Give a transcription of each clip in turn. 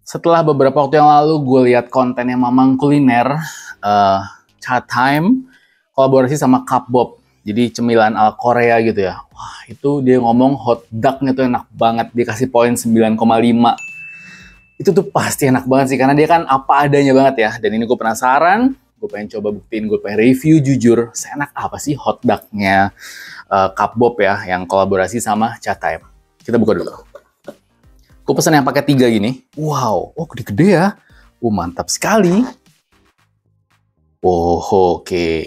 Setelah beberapa waktu yang lalu gue lihat kontennya Mamang Kuliner, Chat Time, kolaborasi sama Kapbob. Jadi cemilan ala Korea gitu ya. Wah, itu dia ngomong hot dog-nya tuh enak banget. Dia kasih poin 9,5. Itu tuh pasti enak banget sih, karena dia kan apa adanya banget ya. Dan ini gue penasaran, gue pengen coba buktiin, gue pengen review jujur, seenak apa sih hot dog-nya Kapbob ya, yang kolaborasi sama Chat Time. Kita buka dulu. Gue pesan yang pakai 3 gini. Wow, oh gede-gede ya. Mantap sekali. Oh, oke.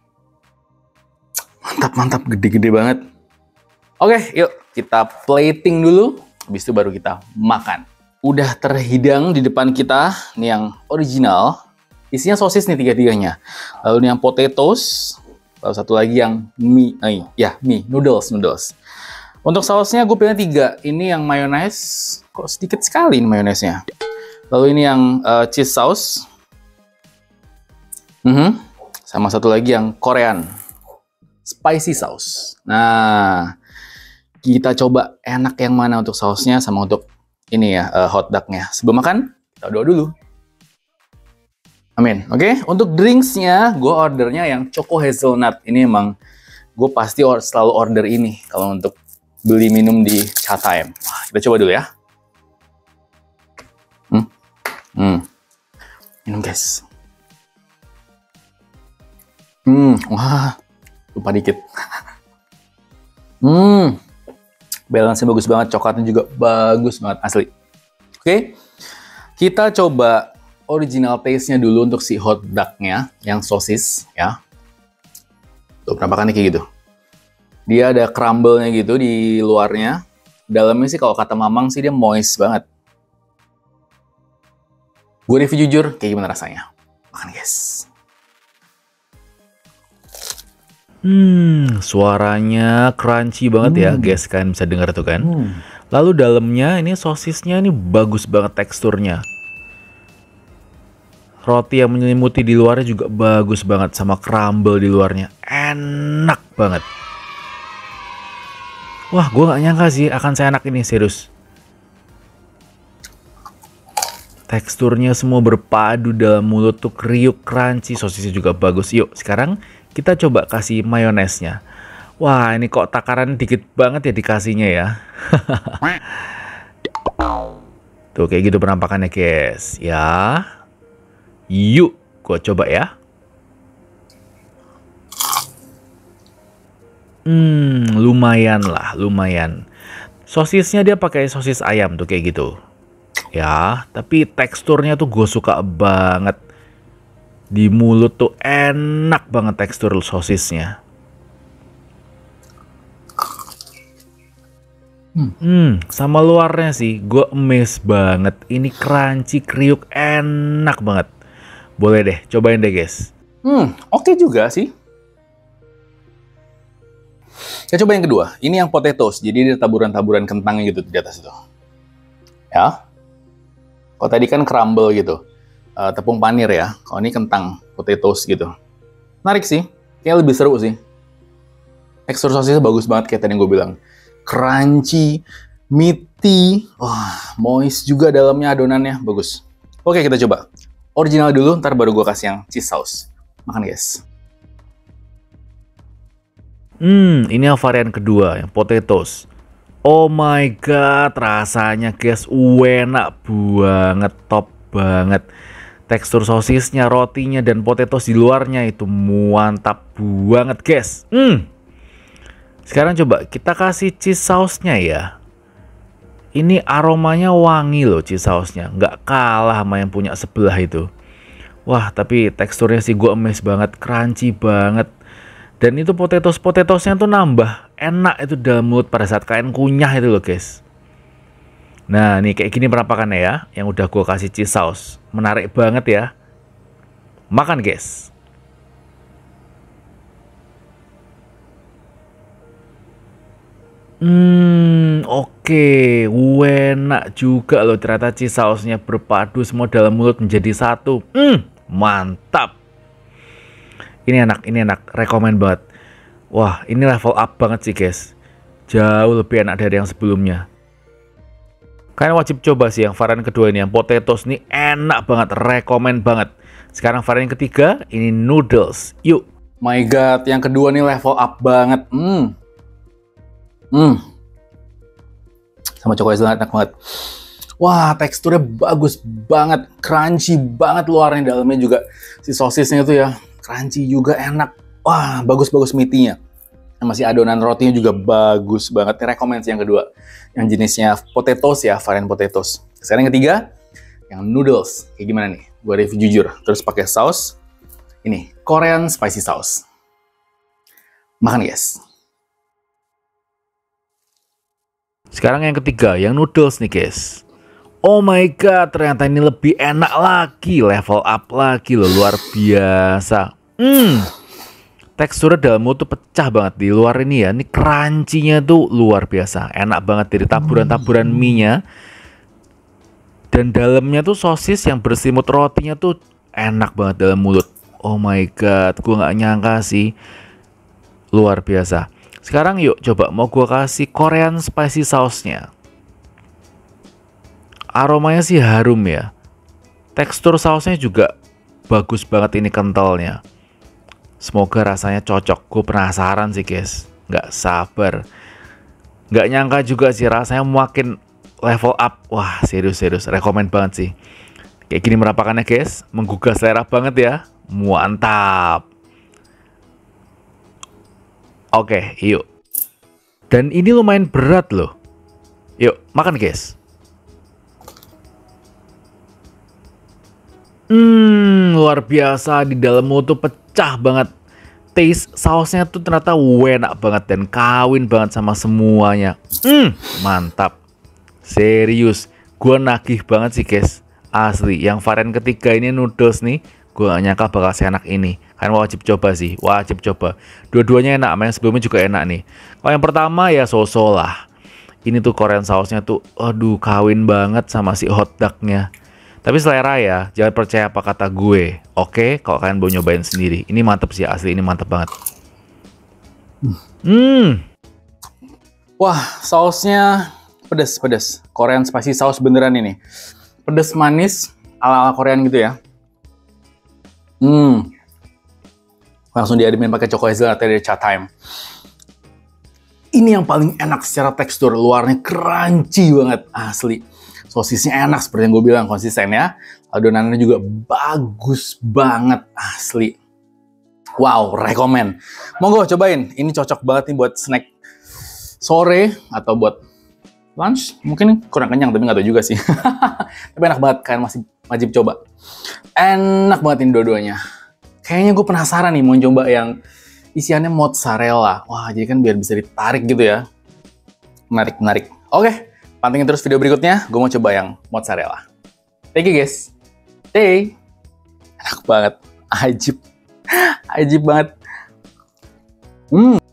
Mantap, gede-gede banget. Oke, yuk kita plating dulu. Habis itu baru kita makan. Udah terhidang di depan kita. Nih yang original. Isinya sosis nih tiga-tiganya. Lalu nih yang potatoes. Lalu satu lagi yang mie. Mie, noodles. Untuk sausnya gue pilih 3. Ini yang mayonnaise. Kok sedikit sekali ini mayonnaise-nya. Lalu ini yang cheese sauce. Sama satu lagi yang Korean spicy sauce. Nah, kita coba enak yang mana untuk sausnya sama untuk ini ya, hot dog-nya. Sebelum makan, kita doa dulu. Amin. Oke, untuk drinks-nya, gue ordernya yang Choco Hazelnut. Ini emang gue pasti selalu order ini kalau untuk beli minum di Chat Time. Wah, kita coba dulu ya. Minum guys. Wah, lupa dikit. Balance-nya bagus banget, coklatnya juga bagus banget, asli. Oke, kita coba original taste-nya dulu untuk si hot dog-nya, yang sosis, ya. Tuh, penampakannya kayak gitu. Dia ada crumble-nya gitu di luarnya. Dalamnya sih kalau kata Mamang sih dia moist banget. Gue review jujur, kayak gimana rasanya. Makan guys. Suaranya crunchy banget ya guys, kan bisa dengar tuh kan. Lalu dalamnya ini sosisnya ini bagus banget teksturnya. Roti yang menyelimuti di luarnya juga bagus banget, sama crumble di luarnya. Enak banget. Wah, gue gak nyangka sih akan seenak ini, serius. Teksturnya semua berpadu dalam mulut tuh, kriuk, crunchy, sosisnya juga bagus. Yuk, sekarang kita coba kasih mayonesnya. Wah, ini kok takaran dikit banget ya dikasihnya ya. Tuh, kayak gitu penampakannya guys. Ya. Yuk, gua coba ya. Lumayan lah, lumayan. Sosisnya dia pakai sosis ayam tuh kayak gitu. Ya, tapi teksturnya tuh gue suka banget. Di mulut tuh enak banget tekstur sosisnya. Sama luarnya sih, gue amazed banget. Ini crunchy, kriuk, enak banget. Boleh deh, cobain deh guys. Oke juga sih. Kita coba yang kedua. Ini yang potatoes. Jadi ada taburan-taburan kentangnya gitu di atas itu. Ya. Kalau tadi kan crumble gitu. Tepung panir ya. Kalau ini kentang, potatoes gitu. Menarik sih. Kayaknya lebih seru sih. Tekstur sosisnya bagus banget kayak tadi yang gue bilang. Crunchy, meaty. Wah, moist juga dalamnya adonannya. Bagus. Oke, kita coba. Original dulu, ntar baru gue kasih yang cheese sauce. Makan guys. Ini yang varian kedua, yang potatoes. Oh my god, rasanya guys enak banget, top banget. Tekstur sosisnya, rotinya, dan potatoes di luarnya itu mantap banget guys. Sekarang coba kita kasih cheese sauce-nya ya. Ini aromanya wangi loh cheese sauce-nya, nggak kalah sama yang punya sebelah itu. Wah, tapi teksturnya sih gue amazed banget, crunchy banget. Dan itu potatoes-potatoesnya tuh nambah enak itu dalam mulut pada saat kalian kunyah itu loh guys. Nah, nih kayak gini penampakannya ya, yang udah gue kasih cheese sauce. Menarik banget ya. Makan guys. Oke, enak juga loh, ternyata cheese sauce-nya berpadu semua dalam mulut menjadi satu. Mantap. Ini enak, rekomen banget. Wah, ini level up banget sih guys. Jauh lebih enak dari yang sebelumnya. Kalian wajib coba sih yang varian kedua ini, yang potatoes nih enak banget, rekomen banget. Sekarang varian ketiga, ini noodles. Yuk. My God, yang kedua nih level up banget. Sama choco hazelnut enak banget. Wah, teksturnya bagus banget, crunchy banget luarnya, dalamnya juga si sosisnya itu ya, crunchy juga enak. Wah, bagus-bagus meaty-nya. Masih adonan rotinya juga bagus banget. Ini rekomend yang kedua, yang jenisnya potatoes ya, varian potatoes. Sekarang yang ketiga, yang noodles. Kayak gimana nih? Gue review jujur. Terus pakai saus. Ini Korean spicy sauce. Makan guys. Sekarang yang ketiga, yang noodles nih guys. Oh my god, ternyata ini lebih enak lagi, level up lagi loh, luar biasa. Teksturnya dalam mulut tuh pecah banget di luar ini ya. Ini crunchy-nya tuh luar biasa, enak banget dari taburan-taburan mie-nya. Dan dalamnya tuh sosis yang berselimut rotinya tuh enak banget dalam mulut. Oh my god, gue nggak nyangka sih, luar biasa. Sekarang yuk coba mau gue kasih Korean spicy sauce-nya. Aromanya sih harum ya. Tekstur sausnya juga bagus banget, ini kentalnya. Semoga rasanya cocok. Gue penasaran sih guys. Nggak sabar. Nggak nyangka juga sih rasanya makin level up. Wah serius-serius. Rekomen banget sih. Kayak gini merapakannya guys. Menggugah selera banget ya. Mantap. Oke yuk. Dan ini lumayan berat loh. Yuk makan guys. Luar biasa, di dalam mulut tuh pecah banget. Taste sausnya tuh ternyata enak banget dan kawin banget sama semuanya. Mantap. Serius, gue nagih banget sih guys. Asli, yang varian ketiga ini noodles nih, gue gak nyangka bakal seenak ini. Kalian wajib coba sih, wajib coba. Dua-duanya enak, yang sebelumnya juga enak nih. Kalau yang pertama ya so-so lah. Ini tuh Korean sausnya tuh, aduh kawin banget sama si hot dog-nya. Tapi selera ya, jangan percaya apa kata gue. Oke, kalau kalian mau nyobain sendiri. Ini mantep sih, asli ini mantep banget. Wah, sausnya pedes. Korean spicy sauce beneran ini. Pedes manis ala-ala Korean gitu ya. Langsung diademin pakai choco hazelnut dari Chatime. Ini yang paling enak secara tekstur, luarnya crunchy banget, asli. Sosisnya enak seperti yang gue bilang, konsisten ya. Adonannya juga bagus banget, asli. Wow, rekomen. Monggo cobain, ini cocok banget nih buat snack sore atau buat lunch. Mungkin kurang kenyang, tapi nggak tahu juga sih. Tapi enak banget, kalian masih wajib coba. Enak banget ini dua-duanya. Kayaknya gue penasaran nih mau coba yang isiannya mozzarella. Wah, jadi kan biar bisa ditarik gitu ya. Menarik. Oke. Pantengin terus video berikutnya, gue mau coba yang mozzarella. Thank you guys. Stay. Enak banget. Ajib banget.